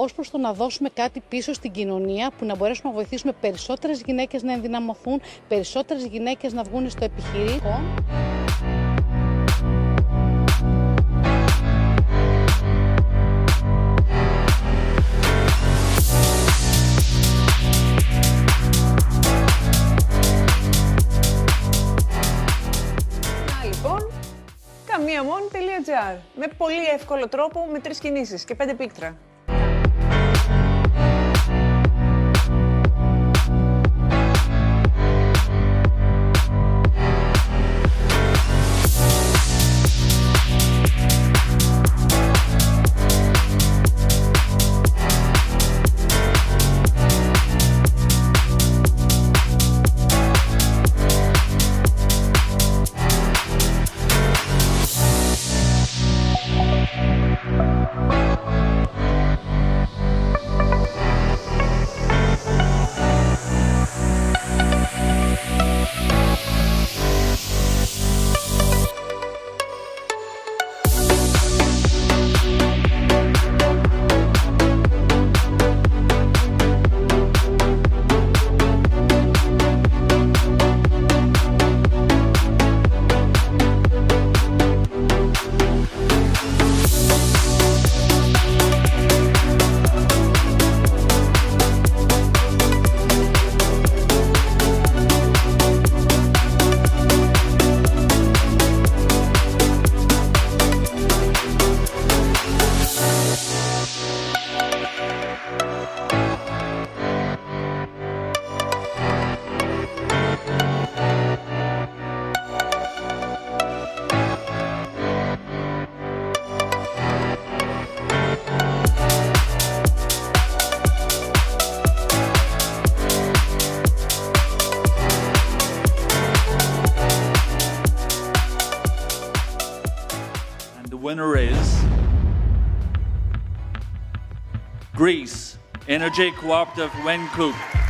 ως προς το να δώσουμε κάτι πίσω στην κοινωνία που να μπορέσουμε να βοηθήσουμε περισσότερες γυναίκες να ενδυναμωθούν, περισσότερες γυναίκες να βγουν στο επιχειρήν. Kamiamon.gr με πολύ εύκολο τρόπο, με 3 κινήσεις και 5 πίκτρα. Winner is Greece Energy Cooperative Windhoek.